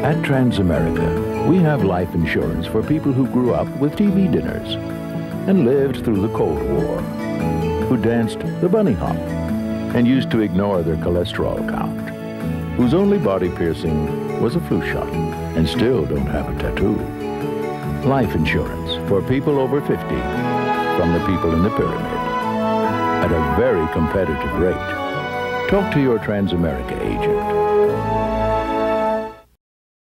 At Transamerica, we have life insurance for people who grew up with TV dinners and lived through the Cold War, who danced the bunny hop and used to ignore their cholesterol count, whose only body piercing was a flu shot and still don't have a tattoo. Life insurance for people over 50 from the people in the pyramid at a very competitive rate. Talk to your Transamerica agent.